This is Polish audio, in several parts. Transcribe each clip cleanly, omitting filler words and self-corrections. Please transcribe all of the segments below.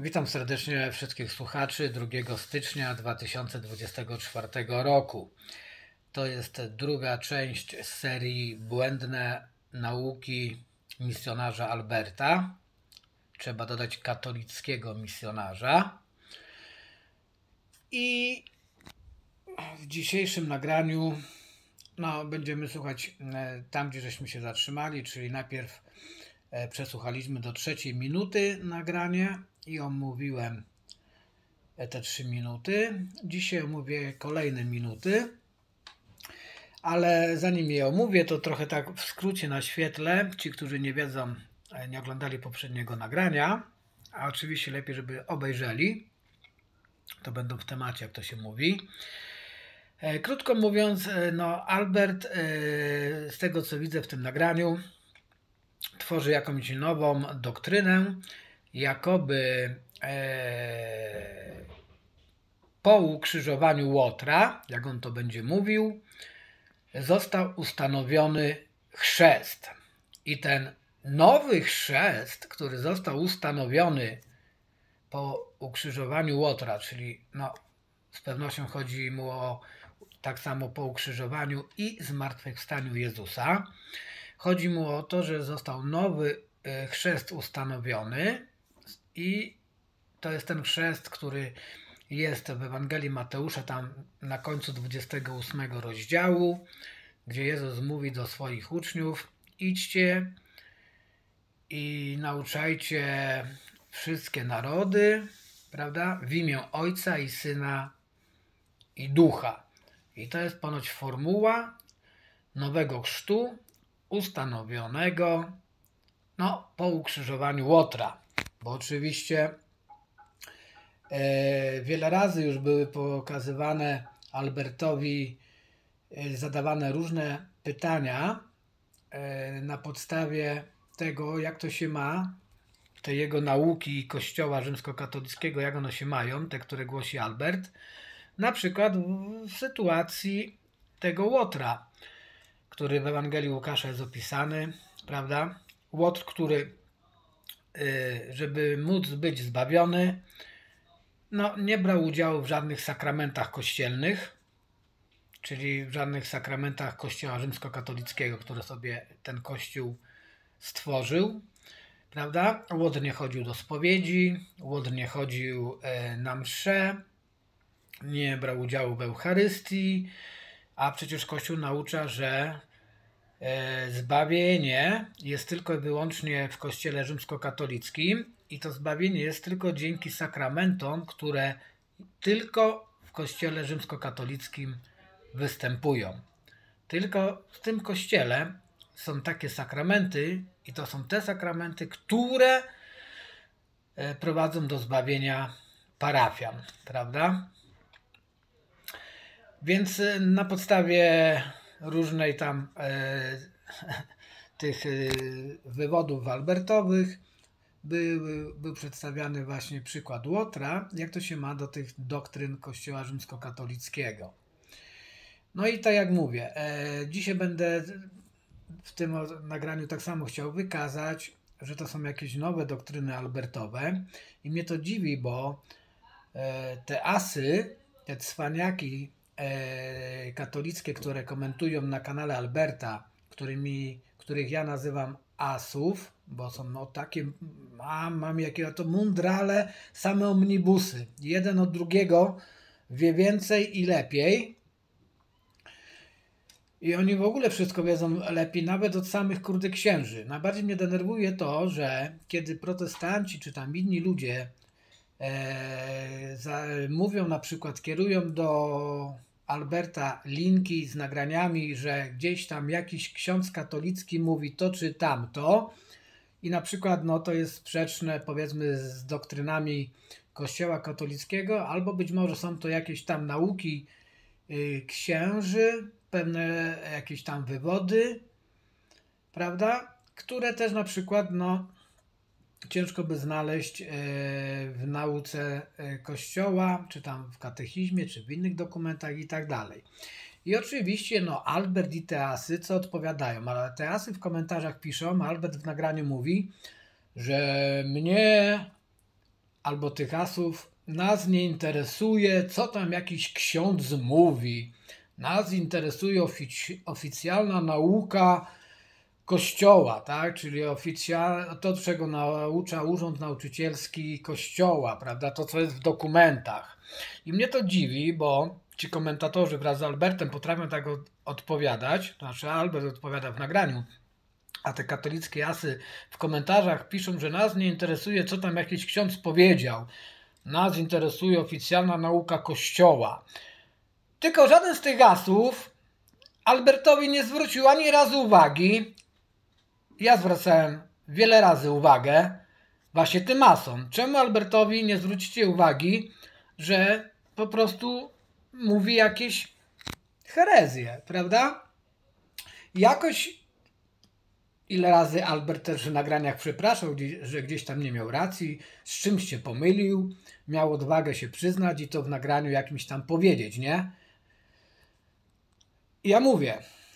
Witam serdecznie wszystkich słuchaczy 2 stycznia 2024 roku. To jest druga część z serii Błędne nauki misjonarza Alberta. Trzeba dodać katolickiego misjonarza. I w dzisiejszym nagraniu będziemy słuchać tam, gdzie żeśmy się zatrzymali, czyli najpierw przesłuchaliśmy do 3 minuty nagranie i omówiłem te 3 minuty. Dzisiaj omówię kolejne minuty, ale zanim je omówię, to trochę tak w skrócie naświetlę. Ci, którzy nie wiedzą, nie oglądali poprzedniego nagrania, a oczywiście lepiej, żeby obejrzeli, to będą w temacie, jak to się mówi. Krótko mówiąc, Albert, z tego co widzę w tym nagraniu, tworzy jakąś nową doktrynę, jakoby po ukrzyżowaniu Łotra, jak on to będzie mówił, został ustanowiony chrzest. I ten nowy chrzest, który został ustanowiony po ukrzyżowaniu Łotra, czyli z pewnością chodzi mu o tak samo po ukrzyżowaniu i zmartwychwstaniu Jezusa. Chodzi mu o to, że został nowy chrzest ustanowiony i to jest ten chrzest, który jest w Ewangelii Mateusza, tam na końcu 28 rozdziału, gdzie Jezus mówi do swoich uczniów: idźcie i nauczajcie wszystkie narody, prawda, w imię Ojca i Syna i Ducha. I to jest ponoć formuła nowego chrztu ustanowionego po ukrzyżowaniu Łotra. Bo oczywiście wiele razy już były pokazywane Albertowi, zadawane różne pytania na podstawie tego, jak to się ma, te jego nauki Kościoła rzymskokatolickiego, jak one się mają, te, które głosi Albert, na przykład w sytuacji tego Łotra, który w Ewangelii Łukasza jest opisany, prawda? Łotr, który, żeby móc być zbawiony, nie brał udziału w żadnych sakramentach kościelnych, czyli w żadnych sakramentach Kościoła rzymskokatolickiego, które sobie ten Kościół stworzył, prawda? Łotr nie chodził do spowiedzi, Łotr nie chodził na msze, nie brał udziału w Eucharystii, a przecież Kościół naucza, że zbawienie jest tylko i wyłącznie w Kościele rzymskokatolickim i to zbawienie jest tylko dzięki sakramentom, które tylko w Kościele rzymskokatolickim występują. Tylko w tym Kościele są takie sakramenty i to są te sakramenty, które prowadzą do zbawienia parafian, prawda? Więc na podstawie różnej tam tych wywodów albertowych był przedstawiany właśnie przykład Łotra, jak to się ma do tych doktryn Kościoła rzymskokatolickiego. No i tak jak mówię, dzisiaj będę w tym nagraniu tak samo chciał wykazać, że to są jakieś nowe doktryny albertowe i mnie to dziwi, bo te asy, te cwaniaki katolickie, które komentują na kanale Alberta, których ja nazywam asów, bo są takie, mam jakiego to mundrale, same omnibusy. Jeden od drugiego wie więcej i lepiej. I oni w ogóle wszystko wiedzą lepiej, nawet od samych księży. Najbardziej mnie denerwuje to, że kiedy protestanci czy tam inni ludzie mówią, na przykład kierują do Alberta linki z nagraniami, że gdzieś tam jakiś ksiądz katolicki mówi to czy tamto i na przykład to jest sprzeczne, powiedzmy, z doktrynami Kościoła katolickiego, albo być może są to jakieś tam nauki księży, pewne jakieś tam wywody, prawda, które też na przykład ciężko by znaleźć w nauce Kościoła, czy tam w katechizmie, czy w innych dokumentach i tak dalej. I oczywiście Albert i Teasy co odpowiadają, ale Teasy w komentarzach piszą, Albert w nagraniu mówi, że mnie albo tych asów, nas nie interesuje, co tam jakiś ksiądz mówi. Nas interesuje oficjalna nauka Kościoła, tak? Czyli to, czego naucza Urząd Nauczycielski Kościoła, prawda? To, co jest w dokumentach. I mnie to dziwi, bo ci komentatorzy wraz z Albertem potrafią tak odpowiadać, to znaczy Albert odpowiada w nagraniu, a te katolickie asy w komentarzach piszą, że nas nie interesuje, co tam jakiś ksiądz powiedział. Nas interesuje oficjalna nauka Kościoła. Tylko żaden z tych asów Albertowi nie zwrócił ani razu uwagi. Ja zwracałem wiele razy uwagę właśnie tym asom. Czemu Albertowi nie zwrócicie uwagi, że po prostu mówi jakieś herezje, prawda? Jakoś ile razy Albert też w nagraniach przepraszał, że gdzieś tam nie miał racji, z czymś się pomylił, miał odwagę się przyznać i to w nagraniu jakimś tam powiedzieć, nie? I ja mówię,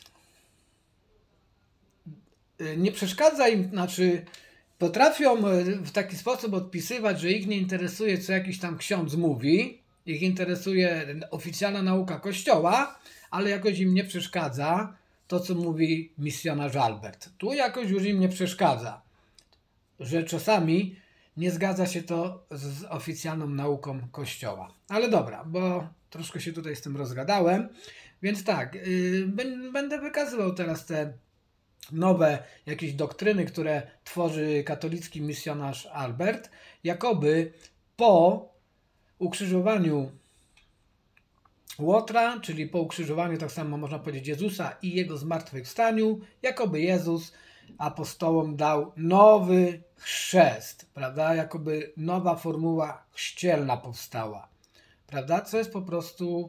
nie przeszkadza im, znaczy potrafią w taki sposób odpisywać, że ich nie interesuje, co jakiś tam ksiądz mówi, ich interesuje oficjalna nauka Kościoła, ale jakoś im nie przeszkadza to, co mówi misjonarz Albert. Tu jakoś już im nie przeszkadza, że czasami nie zgadza się to z oficjalną nauką Kościoła. Ale dobra, bo troszkę się tutaj z tym rozgadałem, więc tak, będę wykazywał teraz te nowe jakieś doktryny, które tworzy katolicki misjonarz Albert, jakoby po ukrzyżowaniu Łotra, czyli po ukrzyżowaniu, tak samo można powiedzieć, Jezusa i Jego zmartwychwstaniu, jakoby Jezus apostołom dał nowy chrzest, prawda? Jakoby nowa formuła chrzcielna powstała, prawda? Co jest po prostu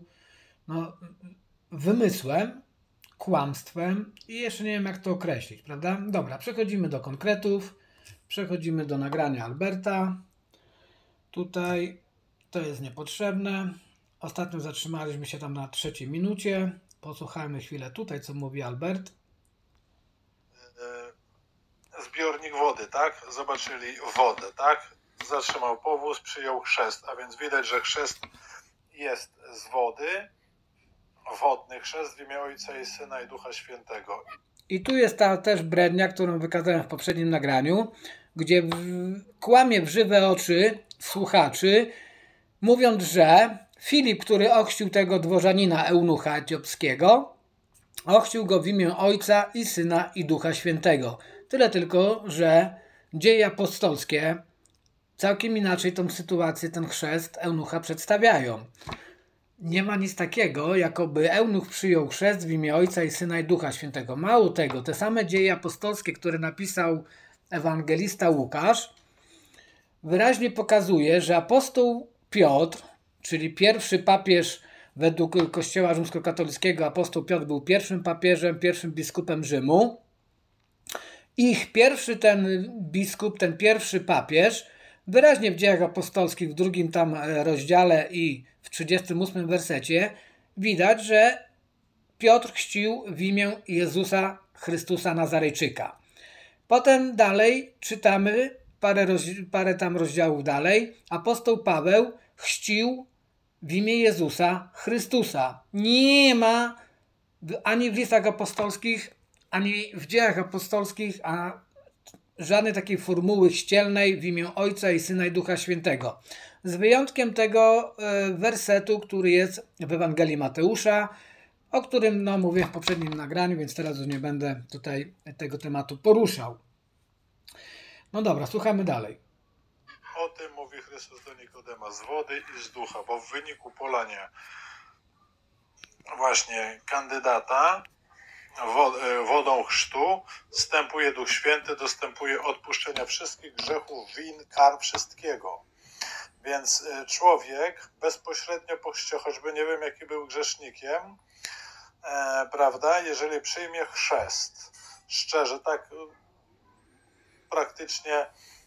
wymysłem, kłamstwem i jeszcze nie wiem, jak to określić, prawda? Dobra, przechodzimy do konkretów, przechodzimy do nagrania Alberta. Tutaj to jest niepotrzebne. Ostatnio zatrzymaliśmy się tam na 3 minucie. Posłuchajmy chwilę tutaj, co mówi Albert. Zbiornik wody, tak? Zobaczyli wodę, tak? Zatrzymał powóz, przyjął chrzest, a więc widać, że chrzest jest z wody, wodny chrzest w imię Ojca i Syna i Ducha Świętego. I tu jest ta też brednia, którą wykazałem w poprzednim nagraniu, gdzie kłamie w żywe oczy słuchaczy, mówiąc, że Filip, który ochrzcił tego dworzanina eunucha etiopskiego, ochrzcił go w imię Ojca i Syna i Ducha Świętego. Tyle tylko, że dzieje apostolskie całkiem inaczej tą sytuację, ten chrzest eunucha przedstawiają. Nie ma nic takiego, jakoby eunuch przyjął chrzest w imię Ojca i Syna i Ducha Świętego. Mało tego, te same dzieje apostolskie, które napisał ewangelista Łukasz, wyraźnie pokazuje, że apostoł Piotr, czyli pierwszy papież według Kościoła rzymskokatolickiego, apostoł Piotr był pierwszym papieżem, pierwszym biskupem Rzymu. Ich pierwszy ten biskup, ten pierwszy papież, wyraźnie w Dziejach Apostolskich w 2 tam rozdziale i w 38 wersecie widać, że Piotr chrzcił w imię Jezusa Chrystusa Nazarejczyka. Potem dalej czytamy, parę tam rozdziałów dalej, apostoł Paweł chrzcił w imię Jezusa Chrystusa. Nie ma ani w listach apostolskich, ani w Dziejach Apostolskich żadnej takiej formuły chrzcielnej w imię Ojca i Syna i Ducha Świętego. Z wyjątkiem tego wersetu, który jest w Ewangelii Mateusza, o którym mówię w poprzednim nagraniu, więc teraz już nie będę tutaj tego tematu poruszał. No dobra, słuchamy dalej. O tym mówi Chrystus do Nikodema z wody i z ducha, bo w wyniku polania właśnie kandydata wodą chrztu wstępuje Duch Święty, dostępuje odpuszczenia wszystkich grzechów, win, kar, wszystkiego. Więc człowiek bezpośrednio po chrzcie, choćby nie wiem jaki był grzesznikiem, prawda, jeżeli przyjmie chrzest, szczerze, tak praktycznie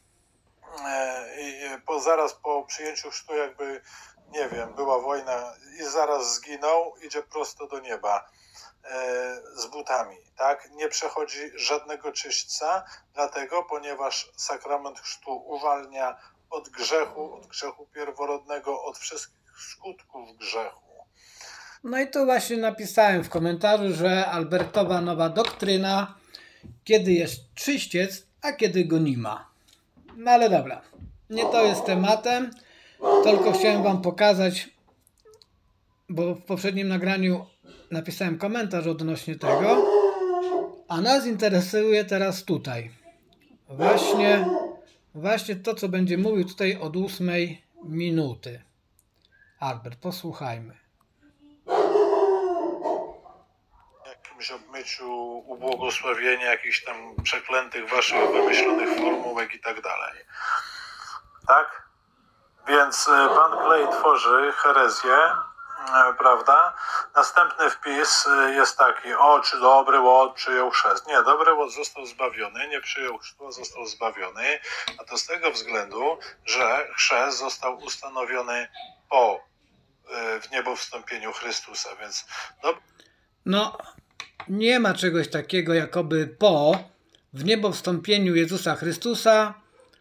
zaraz po przyjęciu chrztu jakby, nie wiem, była wojna i zaraz zginął, idzie prosto do nieba z butami, tak? Nie przechodzi żadnego czyśćca, dlatego, ponieważ sakrament chrztu uwalnia od grzechu pierworodnego, od wszystkich skutków grzechu. No i to właśnie napisałem w komentarzu, że Albertowa nowa doktryna, kiedy jest czyściec, a kiedy go nie ma. No ale dobra, nie to jest tematem, tylko chciałem wam pokazać, bo w poprzednim nagraniu napisałem komentarz odnośnie tego, a nas interesuje teraz tutaj. Właśnie to, co będzie mówił tutaj od 8 minuty. Albert, posłuchajmy. Jakimś obmyciu, ubłogosławienia jakichś tam przeklętych waszych wymyślonych formułek i tak dalej. Tak? Więc pan Clay tworzy herezję, prawda? Następny wpis jest taki: o, czy dobry łot przyjął chrzest. Nie, dobry łot został zbawiony, nie przyjął chrztu, a został zbawiony, a to z tego względu, że chrzest został ustanowiony po wniebowstąpieniu Chrystusa, więc no, nie ma czegoś takiego jakoby po wniebowstąpieniu Jezusa Chrystusa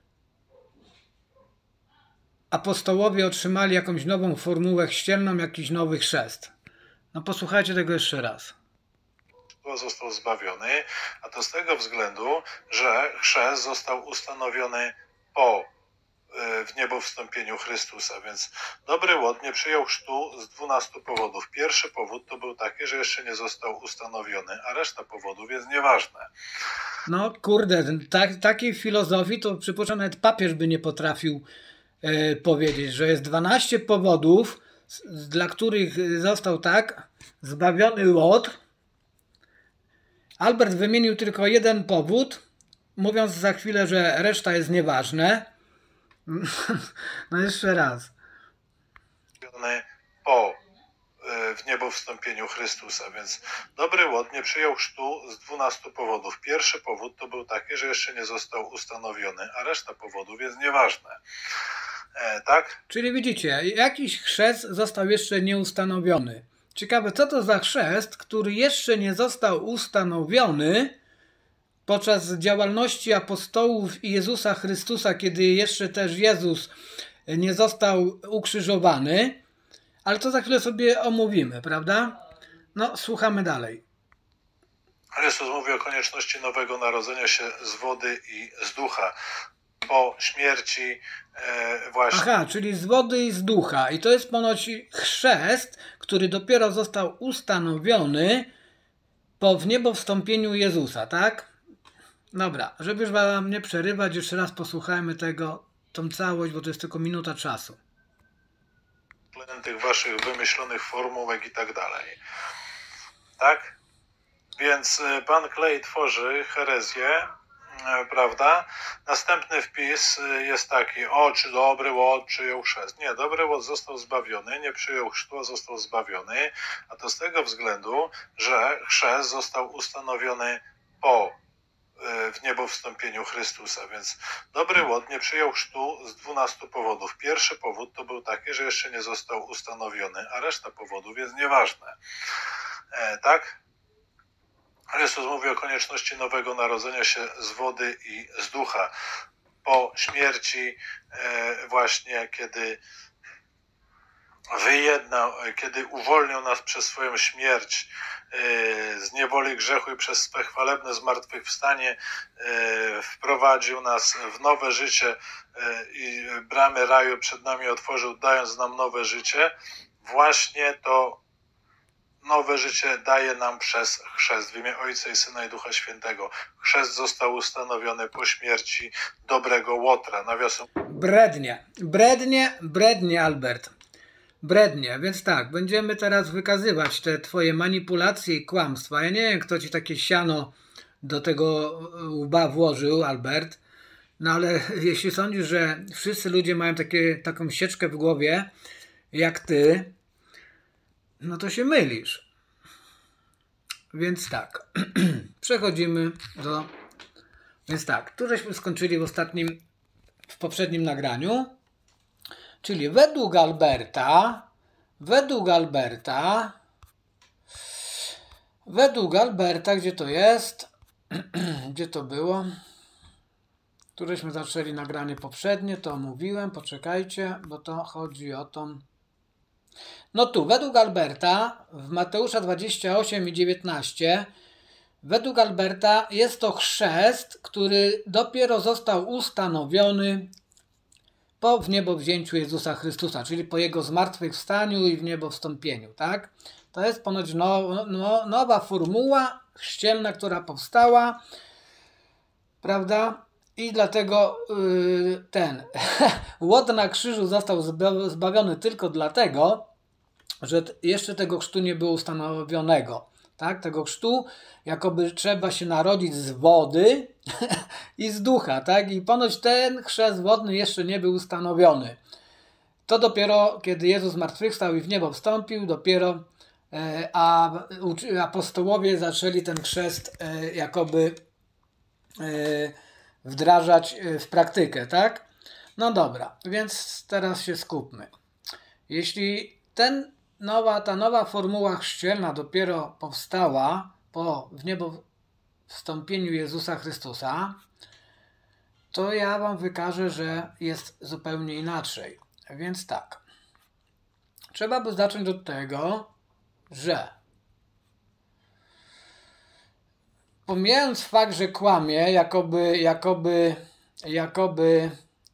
apostołowie otrzymali jakąś nową formułę chrzcielną, jakiś nowy chrzest. No posłuchajcie tego jeszcze raz. Został zbawiony, a to z tego względu, że chrzest został ustanowiony po wniebowstąpieniu Chrystusa, więc dobry łot nie przyjął chrztu z 12 powodów. Pierwszy powód to był taki, że jeszcze nie został ustanowiony, a reszta powodów jest nieważne. No kurde, takiej filozofii to przypuszczam nawet papież by nie potrafił powiedzieć, że jest 12 powodów, dla których został tak zbawiony łot. Albert wymienił tylko jeden powód, mówiąc za chwilę, że reszta jest nieważne. No jeszcze raz. Po wniebowstąpieniu Chrystusa, więc dobry łot nie przyjął chrztu z 12 powodów. Pierwszy powód to był taki, że jeszcze nie został ustanowiony, a reszta powodów jest nieważne. Tak? Czyli widzicie, jakiś chrzest został jeszcze nieustanowiony. Ciekawe, co to za chrzest, który jeszcze nie został ustanowiony podczas działalności apostołów i Jezusa Chrystusa, kiedy jeszcze też Jezus nie został ukrzyżowany. Ale to za chwilę sobie omówimy, prawda? No, słuchamy dalej. Chrystus mówi o konieczności nowego narodzenia się z wody i z ducha. Po śmierci właśnie. Aha, czyli z wody i z ducha. I to jest ponoć chrzest, który dopiero został ustanowiony po wniebowstąpieniu Jezusa, tak? Dobra, żeby już wam nie przerywać, jeszcze raz posłuchajmy tą całość, bo to jest tylko minuta czasu. Tych waszych wymyślonych formułek i tak dalej. Tak? Więc pan Clay tworzy herezję, prawda? Następny wpis jest taki: o, czy dobry łot przyjął chrzest. Nie, dobry łot został zbawiony, nie przyjął chrztu, a został zbawiony, a to z tego względu, że chrzest został ustanowiony po wniebowstąpieniu Chrystusa, więc dobry łot nie przyjął chrztu z 12 powodów. Pierwszy powód to był taki, że jeszcze nie został ustanowiony, a reszta powodów jest nieważne. Tak? Chrystus mówi o konieczności nowego narodzenia się z wody i z ducha. Po śmierci właśnie, kiedy uwolnił nas przez swoją śmierć z niewoli grzechu i przez swe chwalebne zmartwychwstanie, wprowadził nas w nowe życie i bramy raju przed nami otworzył, dając nam nowe życie. Właśnie to nowe życie daje nam przez chrzest w imię Ojca i Syna i Ducha Świętego. Chrzest został ustanowiony po śmierci dobrego Łotra. Nawiasem... Brednie, Albert. Brednie, więc tak, będziemy teraz wykazywać te twoje manipulacje i kłamstwa. Ja nie wiem, kto ci takie siano do tego łba włożył, Albert, no ale jeśli sądzisz, że wszyscy ludzie mają taką sieczkę w głowie jak ty, no to się mylisz. Więc tak, przechodzimy do... Więc tak, tu żeśmy skończyli w poprzednim nagraniu. Czyli według Alberta, gdzie to jest? Gdzie to było? któreśmy zaczęli nagranie poprzednie, to omówiłem, poczekajcie, bo to chodzi o tą... No tu, według Alberta, w Mateusza 28 i 19, według Alberta jest to chrzest, który dopiero został ustanowiony po wniebowzięciu Jezusa Chrystusa, czyli po Jego zmartwychwstaniu i wniebowstąpieniu, tak? To jest ponoć nowa formuła chrzcielna, która powstała, prawda? I dlatego ten łot na krzyżu został zbawiony tylko dlatego, że jeszcze tego chrztu nie było ustanowionego. Tak? Tego chrztu, jakoby trzeba się narodzić z wody i z ducha. Tak? I ponoć ten chrzest wodny jeszcze nie był ustanowiony. To dopiero, kiedy Jezus zmartwychwstał i w niebo wstąpił, dopiero apostołowie zaczęli ten chrzest jakoby wdrażać w praktykę, tak? No dobra, więc teraz się skupmy. Jeśli ta nowa formuła chrzcielna dopiero powstała po wniebowstąpieniu Jezusa Chrystusa, to ja wam wykażę, że jest zupełnie inaczej. Więc tak, trzeba by zacząć od tego, że pomijając fakt, że kłamie, jakoby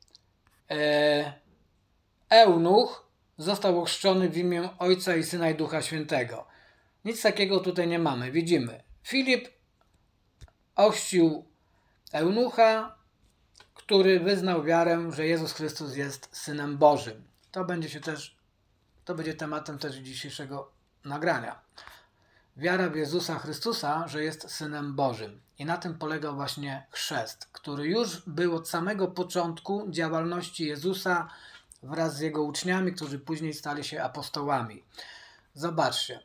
eunuch został ochrzczony w imię Ojca i Syna i Ducha Świętego. Nic takiego tutaj nie mamy. Widzimy, Filip ochrzcił eunucha, który wyznał wiarę, że Jezus Chrystus jest Synem Bożym. To będzie tematem też dzisiejszego nagrania. Wiara w Jezusa Chrystusa, że jest Synem Bożym. I na tym polegał właśnie chrzest, który już był od samego początku działalności Jezusa wraz z Jego uczniami, którzy później stali się apostołami. Zobaczcie.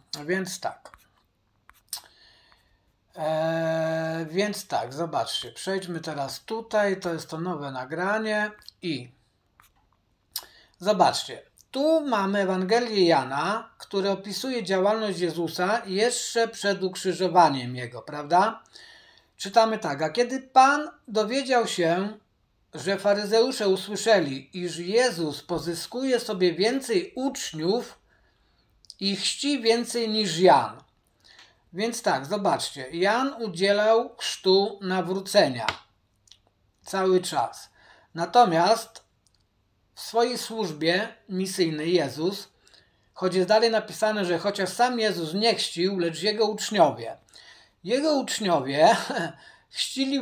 Więc tak, zobaczcie. Przejdźmy teraz tutaj. To jest to nowe nagranie i zobaczcie. Tu mamy Ewangelię Jana, który opisuje działalność Jezusa jeszcze przed ukrzyżowaniem Jego, prawda? Czytamy tak, a kiedy Pan dowiedział się, że faryzeusze usłyszeli, iż Jezus pozyskuje sobie więcej uczniów i chrzci więcej niż Jan. Więc tak, zobaczcie, Jan udzielał chrztu nawrócenia cały czas. Natomiast w swojej służbie misyjnej Jezus, choć jest dalej napisane, że chociaż sam Jezus nie chrzcił, lecz Jego uczniowie. Jego uczniowie chrzcili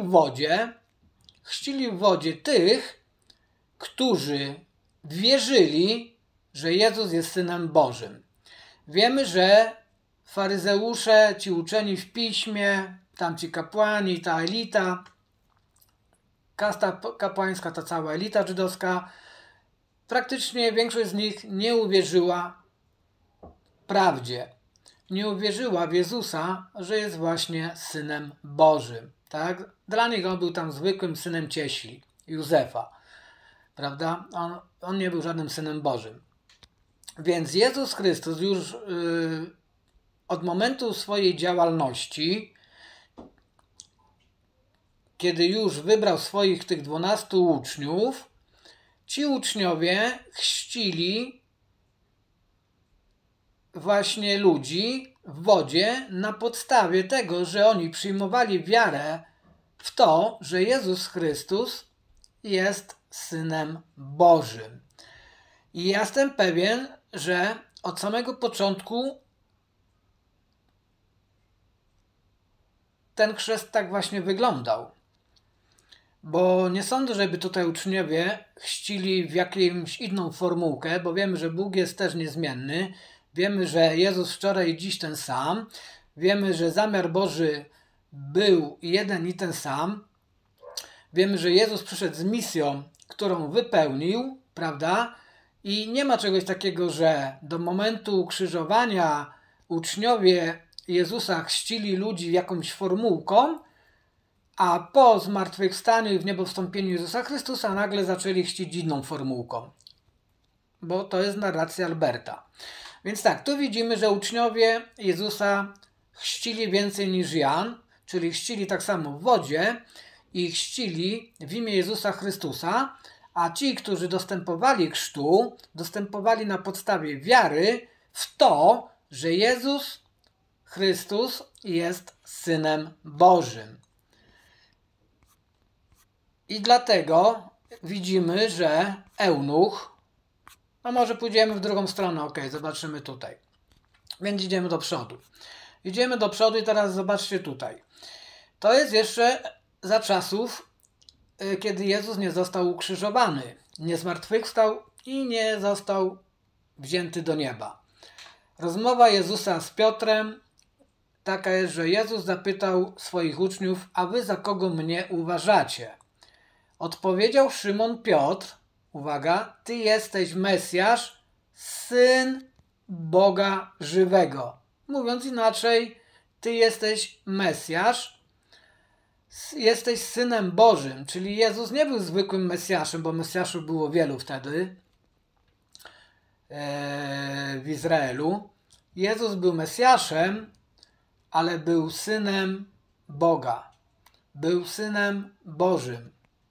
w wodzie tych, którzy wierzyli, że Jezus jest Synem Bożym. Wiemy, że faryzeusze, ci uczeni w piśmie, tamci kapłani, ta elita, kasta kapłańska, ta cała elita żydowska, praktycznie większość z nich nie uwierzyła prawdzie. Nie uwierzyła w Jezusa, że jest właśnie Synem Bożym. Tak? Dla nich on był tam zwykłym synem cieśli, Józefa. Prawda? On nie był żadnym Synem Bożym. Więc Jezus Chrystus już od momentu swojej działalności, kiedy już wybrał swoich tych 12 uczniów, ci uczniowie chrzcili właśnie ludzi w wodzie na podstawie tego, że oni przyjmowali wiarę w to, że Jezus Chrystus jest Synem Bożym. I ja jestem pewien, że od samego początku ten chrzest tak właśnie wyglądał. Bo nie sądzę, żeby tutaj uczniowie chrzcili w jakąś inną formułkę, bo wiemy, że Bóg jest też niezmienny. Wiemy, że Jezus wczoraj i dziś ten sam. Wiemy, że zamiar Boży był jeden i ten sam. Wiemy, że Jezus przyszedł z misją, którą wypełnił, prawda? I nie ma czegoś takiego, że do momentu ukrzyżowania uczniowie Jezusa chrzcili ludzi jakąś formułką, a po zmartwychwstaniu i wniebowstąpieniu Jezusa Chrystusa nagle zaczęli chrzcić inną formułką. Bo to jest narracja Alberta. Więc tak, tu widzimy, że uczniowie Jezusa chrzcili więcej niż Jan, czyli chrzcili tak samo w wodzie i chrzcili w imię Jezusa Chrystusa, a ci, którzy dostępowali chrztu, dostępowali na podstawie wiary w to, że Jezus Chrystus jest Synem Bożym. I dlatego widzimy, że eunuch, no może pójdziemy w drugą stronę, ok, zobaczymy tutaj. Więc idziemy do przodu. Idziemy do przodu i teraz zobaczcie tutaj. To jest jeszcze za czasów, kiedy Jezus nie został ukrzyżowany, nie zmartwychwstał i nie został wzięty do nieba. Rozmowa Jezusa z Piotrem taka jest, że Jezus zapytał swoich uczniów, a wy za kogo mnie uważacie? Odpowiedział Szymon Piotr, uwaga, ty jesteś Mesjasz, Syn Boga żywego. Mówiąc inaczej, ty jesteś Mesjasz, jesteś Synem Bożym, czyli Jezus nie był zwykłym Mesjaszem, bo Mesjaszów było wielu wtedy w Izraelu. Jezus był Mesjaszem, ale był Synem Boga. Był Synem Bożym.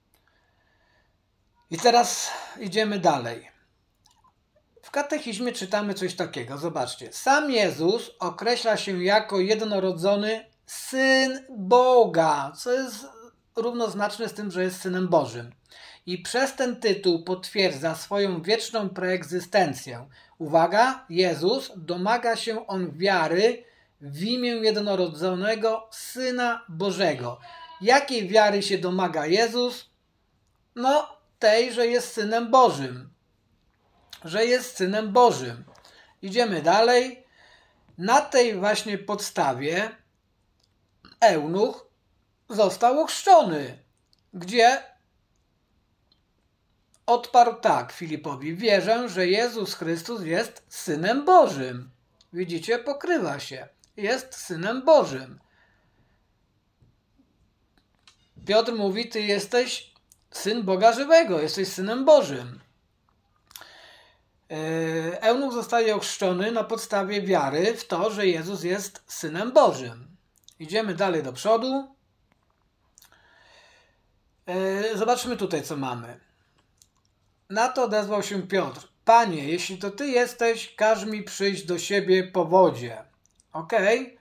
I teraz idziemy dalej. W katechizmie czytamy coś takiego. Zobaczcie. Sam Jezus określa się jako jednorodzony Syn Boga, co jest równoznaczne z tym, że jest Synem Bożym. I przez ten tytuł potwierdza swoją wieczną preegzystencję. Uwaga, Jezus domaga się on wiary w imię jednorodzonego Syna Bożego. Jakiej wiary się domaga Jezus? No, tej, że jest Synem Bożym. Że jest Synem Bożym. Idziemy dalej. Na tej właśnie podstawie eunuch został ochrzczony, gdzie odparł tak Filipowi: wierzę, że Jezus Chrystus jest Synem Bożym. Widzicie, pokrywa się. Jest Synem Bożym. Piotr mówi, ty jesteś Syn Boga żywego, jesteś Synem Bożym. Eunuch zostaje ochrzczony na podstawie wiary w to, że Jezus jest Synem Bożym. Idziemy dalej do przodu. Zobaczmy tutaj, co mamy. Na to odezwał się Piotr: Panie, jeśli to Ty jesteś, każ mi przyjść do siebie po wodzie. Okej.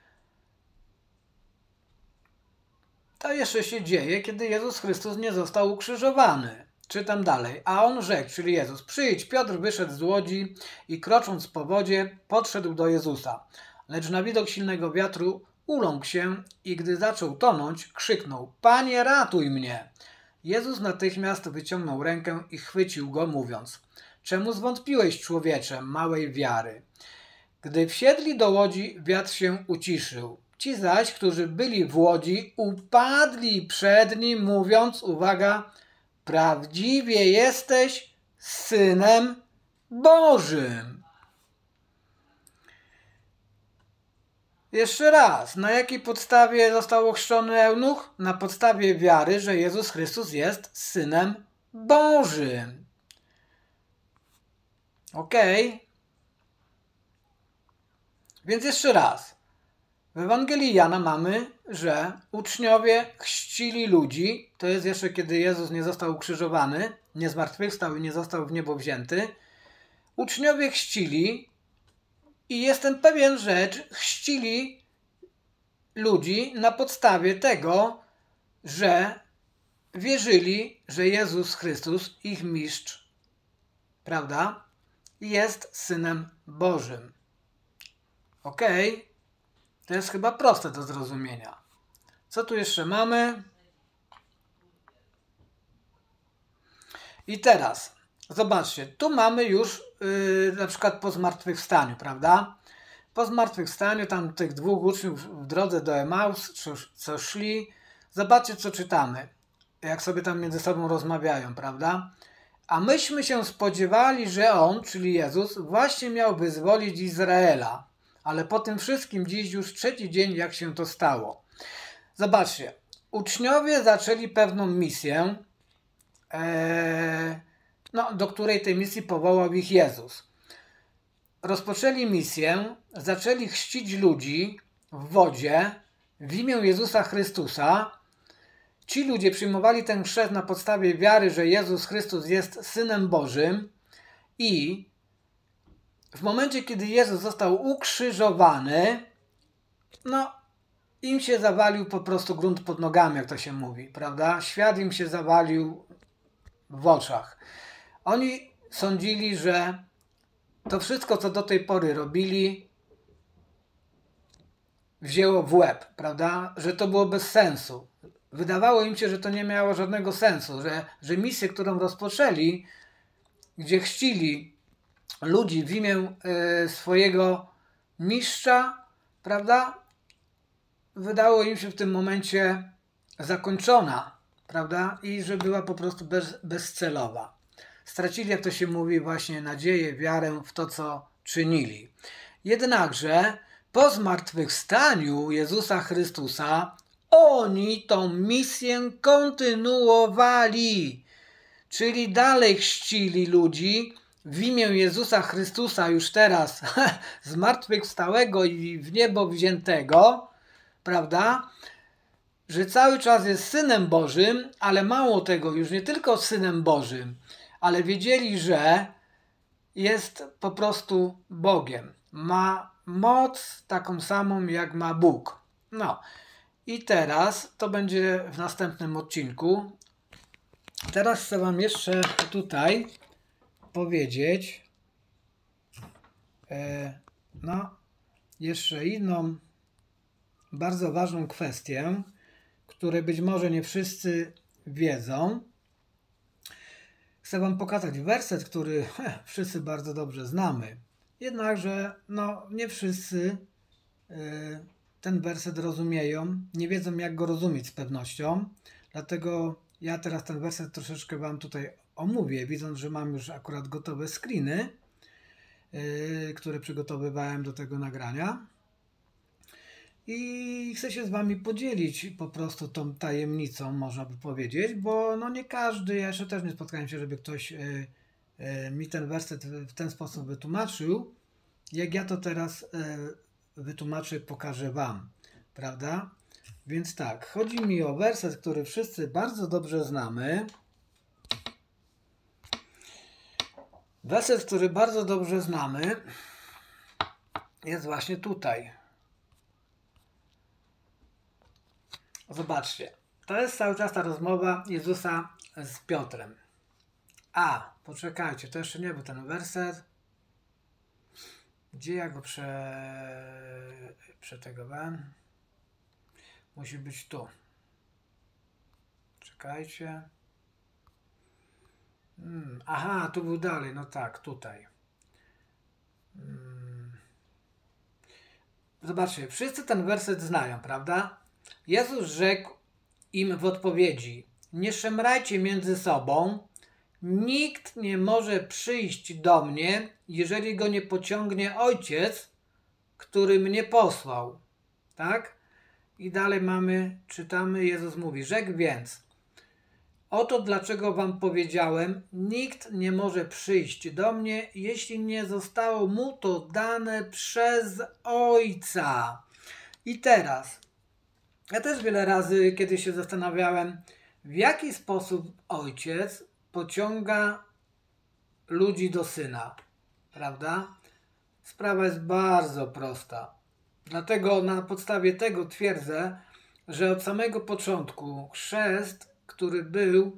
To jeszcze się dzieje, kiedy Jezus Chrystus nie został ukrzyżowany. Czytam dalej. A on rzekł, czyli Jezus: przyjdź. Piotr wyszedł z łodzi i krocząc po wodzie podszedł do Jezusa. Lecz na widok silnego wiatru uląkł się i gdy zaczął tonąć, krzyknął: Panie, ratuj mnie! Jezus natychmiast wyciągnął rękę i chwycił go, mówiąc: czemu zwątpiłeś, człowiecze, małej wiary? Gdy wsiedli do łodzi, wiatr się uciszył. Ci zaś, którzy byli w łodzi, upadli przed nim, mówiąc, uwaga, prawdziwie jesteś Synem Bożym. Jeszcze raz, na jakiej podstawie został ochrzczony eunuch? Na podstawie wiary, że Jezus Chrystus jest Synem Bożym. Okej? Więc jeszcze raz. W Ewangelii Jana mamy, że uczniowie chrzcili ludzi. To jest jeszcze kiedy Jezus nie został ukrzyżowany, nie zmartwychwstał i nie został w niebo wzięty. Uczniowie chrzcili i jestem pewien rzecz, chrzcili ludzi na podstawie tego, że wierzyli, że Jezus Chrystus, ich mistrz, prawda, jest Synem Bożym. Okej? To jest chyba proste do zrozumienia. Co tu jeszcze mamy? I teraz, zobaczcie, tu mamy już na przykład po zmartwychwstaniu, prawda? Po zmartwychwstaniu tam tych dwóch uczniów w drodze do Emaus, co szli, zobaczcie, co czytamy, jak sobie tam między sobą rozmawiają, prawda? A myśmy się spodziewali, że On, czyli Jezus, właśnie miał wyzwolić Izraela. Ale po tym wszystkim dziś już trzeci dzień, jak się to stało. Zobaczcie, uczniowie zaczęli pewną misję, do której tej misji powołał ich Jezus. Rozpoczęli misję, zaczęli chrzcić ludzi w wodzie w imię Jezusa Chrystusa ci ludzie przyjmowali ten chrzest na podstawie wiary, że Jezus Chrystus jest Synem Bożym i w momencie, kiedy Jezus został ukrzyżowany, no im się zawalił po prostu grunt pod nogami, jak to się mówi, prawda? Świat im się zawalił w oczach. Oni sądzili, że to wszystko, co do tej pory robili, wzięło w łeb, prawda? Że to było bez sensu. Wydawało im się, że to nie miało żadnego sensu, że misję, którą rozpoczęli, gdzie chrzcili ludzi w imię swojego mistrza, prawda? Wydało im się w tym momencie zakończona, prawda? I że była po prostu bezcelowa. Stracili, jak to się mówi, właśnie nadzieję, wiarę w to, co czynili. Jednakże po zmartwychwstaniu Jezusa Chrystusa oni tą misję kontynuowali, czyli dalej chrzcili ludzi w imię Jezusa Chrystusa, już teraz zmartwychwstałego i w niebo wziętego, prawda? Że cały czas jest Synem Bożym, ale mało tego, już nie tylko Synem Bożym, ale wiedzieli, że jest po prostu Bogiem. Ma moc taką samą, jak ma Bóg. No i teraz, to będzie w następnym odcinku. Teraz chcę wam jeszcze tutaj powiedzieć jeszcze inną bardzo ważną kwestię, której być może nie wszyscy wiedzą. Chcę wam pokazać werset, który wszyscy bardzo dobrze znamy. Jednakże nie wszyscy ten werset rozumieją, nie wiedzą, jak go rozumieć z pewnością. Dlatego ja teraz ten werset troszeczkę wam tutaj omówię, widząc, że mam już akurat gotowe screeny, które przygotowywałem do tego nagrania. I chcę się z wami podzielić po prostu tą tajemnicą, można by powiedzieć, bo nie każdy, ja jeszcze też nie spotkałem się, żeby ktoś mi ten werset w ten sposób wytłumaczył, jak ja to teraz wytłumaczę, pokażę wam, prawda? Więc tak, chodzi mi o werset, który wszyscy bardzo dobrze znamy. Werset, który bardzo dobrze znamy, jest właśnie tutaj. Zobaczcie, to jest cały czas ta rozmowa Jezusa z Piotrem. Poczekajcie, to jeszcze nie był ten werset. Gdzie ja go przetegowałem? Musi być tu. Czekajcie. Tu był dalej, no tak, tutaj. Zobaczcie, wszyscy ten werset znają, prawda? Jezus rzekł im w odpowiedzi: nie szemrajcie między sobą, nikt nie może przyjść do mnie, jeżeli go nie pociągnie Ojciec, który mnie posłał. Tak? I dalej czytamy, Jezus mówi: rzekł więc: oto dlaczego wam powiedziałem, nikt nie może przyjść do mnie, jeśli nie zostało mu to dane przez Ojca. I teraz, ja też wiele razy, kiedy się zastanawiałem, w jaki sposób Ojciec pociąga ludzi do Syna, prawda? Sprawa jest bardzo prosta. Dlatego na podstawie tego twierdzę, że od samego początku chrzest, który był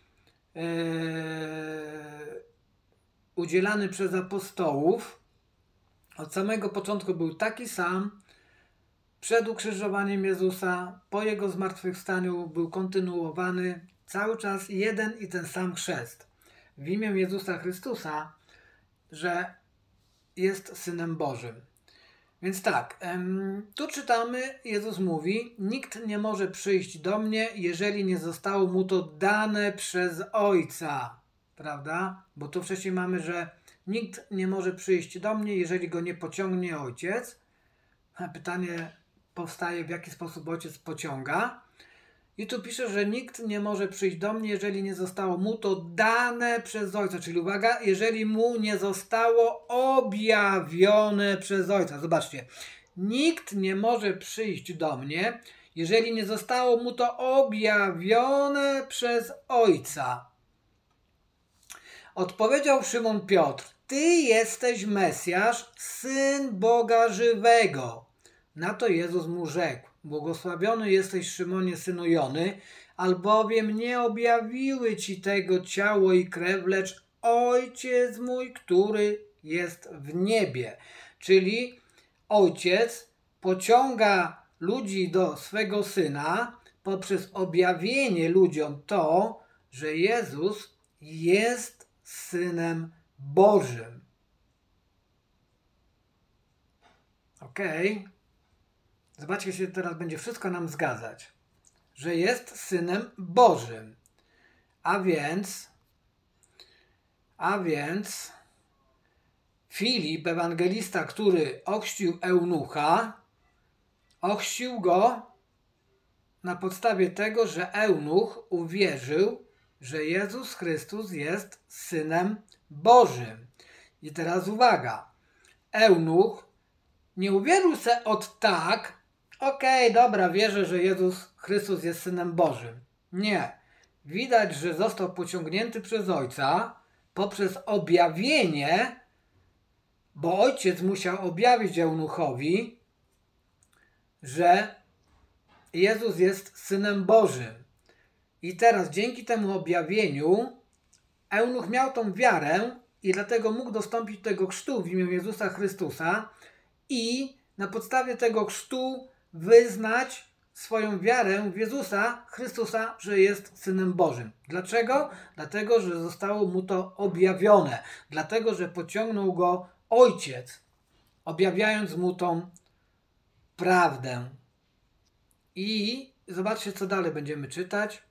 udzielany przez apostołów, od samego początku był taki sam. Przed ukrzyżowaniem Jezusa, po Jego zmartwychwstaniu był kontynuowany cały czas jeden i ten sam chrzest. W imię Jezusa Chrystusa, że jest Synem Bożym. Więc tak, tu czytamy, Jezus mówi: nikt nie może przyjść do mnie, jeżeli nie zostało mu to dane przez Ojca. Prawda? Bo tu wcześniej mamy, że nikt nie może przyjść do mnie, jeżeli go nie pociągnie Ojciec. Pytanie powstaje, w jaki sposób Ojciec pociąga. I tu pisze, że nikt nie może przyjść do mnie, jeżeli nie zostało mu to dane przez Ojca. Czyli uwaga, jeżeli mu nie zostało objawione przez Ojca. Zobaczcie, nikt nie może przyjść do mnie, jeżeli nie zostało mu to objawione przez Ojca. Odpowiedział Szymon Piotr: Ty jesteś Mesjasz, Syn Boga żywego. Na to Jezus mu rzekł: Błogosławiony jesteś, Szymonie, synu Jony, albowiem nie objawiły ci tego ciało i krew, lecz Ojciec mój, który jest w niebie. Czyli Ojciec pociąga ludzi do swego Syna poprzez objawienie ludziom to, że Jezus jest Synem Bożym. Okej? Zobaczcie, się teraz będzie wszystko nam zgadzać. Że jest Synem Bożym. A więc Filip, ewangelista, który ochrzcił eunucha, ochrzcił go na podstawie tego, że eunuch uwierzył, że Jezus Chrystus jest Synem Bożym. I teraz uwaga. Eunuch nie uwierzył se od tak, dobra, wierzę, że Jezus Chrystus jest Synem Bożym. Nie. Widać, że został pociągnięty przez Ojca poprzez objawienie, bo Ojciec musiał objawić eunuchowi, że Jezus jest Synem Bożym. I teraz dzięki temu objawieniu eunuch miał tą wiarę i dlatego mógł dostąpić tego chrztu w imię Jezusa Chrystusa i na podstawie tego chrztu wyznać swoją wiarę w Jezusa Chrystusa, że jest Synem Bożym. Dlaczego? Dlatego, że zostało mu to objawione. Dlatego, że pociągnął go Ojciec, objawiając mu tą prawdę. I zobaczcie, co dalej będziemy czytać.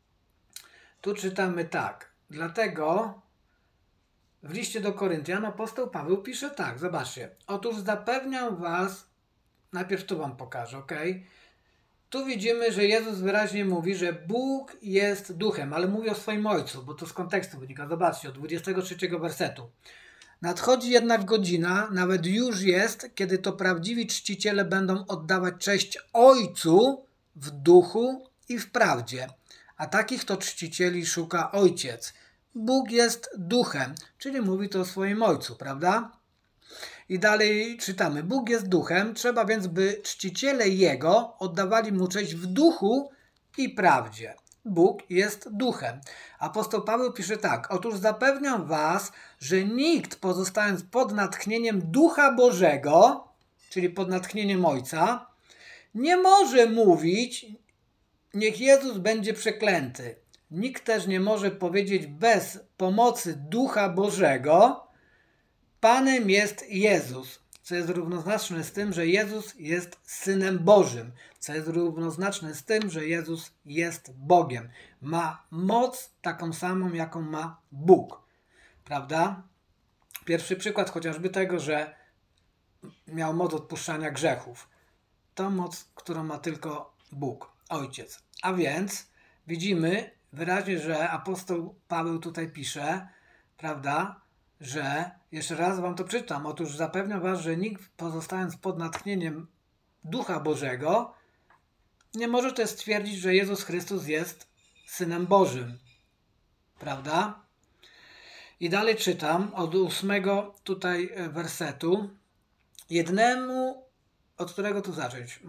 Tu czytamy tak. Dlatego w liście do Koryntian apostoł Paweł pisze tak. Zobaczcie. Otóż zapewniam was, najpierw tu wam pokażę, ok? Tu widzimy, że Jezus wyraźnie mówi, że Bóg jest duchem, ale mówi o swoim Ojcu, bo to z kontekstu wynika. Zobaczcie, od 23 wersetu. Nadchodzi jednak godzina, nawet już jest, kiedy to prawdziwi czciciele będą oddawać cześć Ojcu w duchu i w prawdzie. A takich to czcicieli szuka Ojciec. Bóg jest duchem, czyli mówi to o swoim Ojcu, prawda? I dalej czytamy. Bóg jest duchem, trzeba więc, by czciciele Jego oddawali Mu cześć w duchu i prawdzie. Bóg jest duchem. Apostoł Paweł pisze tak. Otóż zapewniam was, że nikt pozostając pod natchnieniem Ducha Bożego, czyli pod natchnieniem Ojca, nie może mówić: niech Jezus będzie przeklęty. Nikt też nie może powiedzieć bez pomocy Ducha Bożego: Panem jest Jezus, co jest równoznaczne z tym, że Jezus jest Synem Bożym, co jest równoznaczne z tym, że Jezus jest Bogiem. Ma moc taką samą, jaką ma Bóg. Prawda? Pierwszy przykład chociażby tego, że miał moc odpuszczania grzechów. To moc, którą ma tylko Bóg, Ojciec. A więc widzimy wyraźnie, że apostoł Paweł tutaj pisze, prawda, że, jeszcze raz wam to czytam, otóż zapewniam was, że nikt pozostając pod natchnieniem Ducha Bożego nie może też stwierdzić, że Jezus Chrystus jest Synem Bożym. Prawda? I dalej czytam od 8 tutaj wersetu. Jednemu, od którego tu zacząć?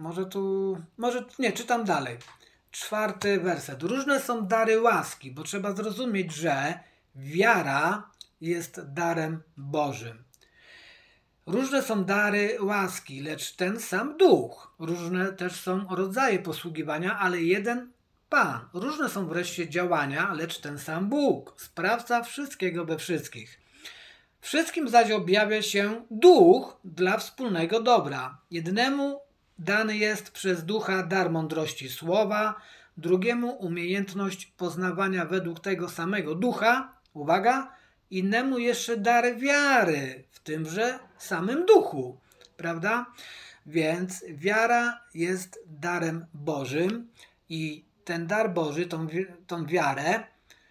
Czytam dalej. 4 werset. Różne są dary łaski, bo trzeba zrozumieć, że wiara jest darem Bożym. Różne są dary łaski, lecz ten sam Duch. Różne też są rodzaje posługiwania, ale jeden Pan. Różne są wreszcie działania, lecz ten sam Bóg, sprawca wszystkiego we wszystkich. Wszystkim zaś objawia się Duch dla wspólnego dobra. Jednemu dany jest przez Ducha dar mądrości słowa, drugiemu umiejętność poznawania według tego samego Ducha, uwaga, innemu jeszcze dar wiary w tymże samym Duchu, prawda? Więc wiara jest darem Bożym i ten dar Boży, tą wiarę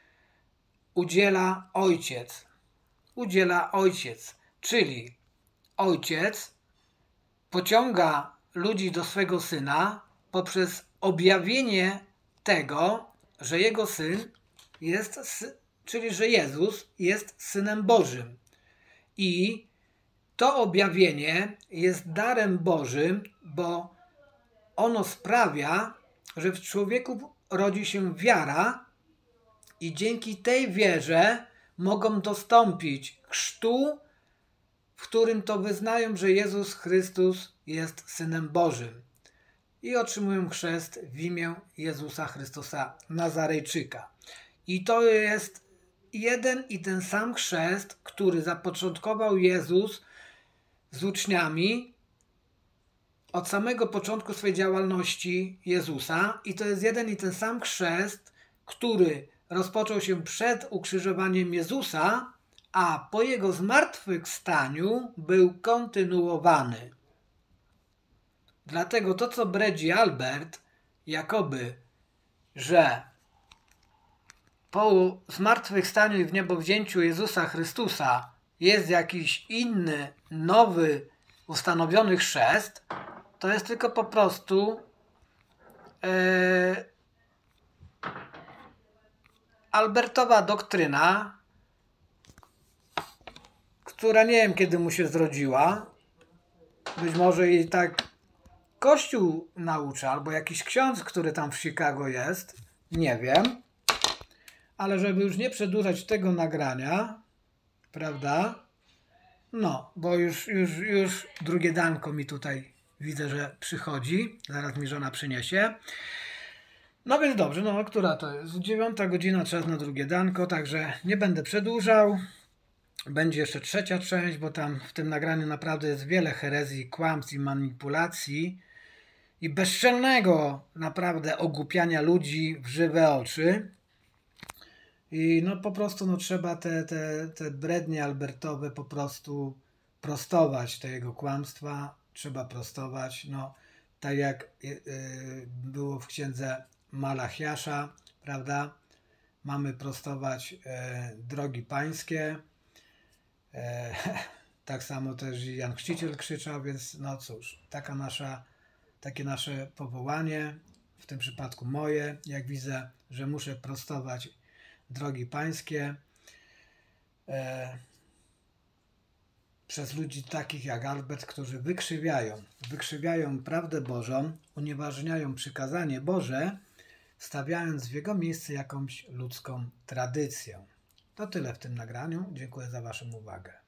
udziela Ojciec. Udziela Ojciec, czyli Ojciec pociąga ludzi do swego Syna poprzez objawienie tego, że Jego Syn jest, czyli że Jezus jest Synem Bożym. I to objawienie jest darem Bożym, bo ono sprawia, że w człowieku rodzi się wiara i dzięki tej wierze mogą dostąpić chrztu, w którym to wyznają, że Jezus Chrystus jest Synem Bożym i otrzymują chrzest w imię Jezusa Chrystusa Nazarejczyka. I to jest jeden i ten sam chrzest, który zapoczątkował Jezus z uczniami od samego początku swojej działalności Jezusa. I to jest jeden i ten sam chrzest, który rozpoczął się przed ukrzyżowaniem Jezusa, a po Jego zmartwychwstaniu był kontynuowany. Dlatego to, co bredzi Albert, jakoby, że po zmartwychwstaniu i wniebowzięciu Jezusa Chrystusa jest jakiś inny, nowy, ustanowiony chrzest, to jest tylko po prostu Albertowa doktryna, która nie wiem, kiedy mu się zrodziła. Być może jej tak Kościół naucza, albo jakiś ksiądz, który tam w Chicago jest. Nie wiem. Ale żeby już nie przedłużać tego nagrania, prawda? No, bo już drugie danko mi tutaj widzę, że przychodzi. Zaraz mi żona przyniesie. No więc dobrze, no która to jest? 9 godzina, czas na drugie danko, także nie będę przedłużał. Będzie jeszcze trzecia część, bo tam w tym nagraniu naprawdę jest wiele herezji, kłamstw i manipulacji i bezczelnego naprawdę ogłupiania ludzi w żywe oczy. I no po prostu no, trzeba te brednie albertowe po prostu prostować, te jego kłamstwa trzeba prostować, no tak jak było w księdze Malachiasza, prawda? Mamy prostować drogi pańskie. Tak samo też Jan Chrzciciel krzyczał, więc no cóż, takie nasze powołanie, w tym przypadku moje, jak widzę, że muszę prostować drogi pańskie przez ludzi takich jak Albert, którzy wykrzywiają prawdę Bożą, unieważniają przykazanie Boże, stawiając w jego miejsce jakąś ludzką tradycję. To tyle w tym nagraniu. Dziękuję za waszą uwagę.